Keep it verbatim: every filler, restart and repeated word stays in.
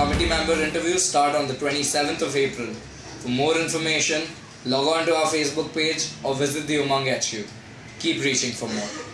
committee member interviews start on the twenty-seventh of April. For more information, log on to our Facebook page or visit the Umang H Q. Keep reaching for more.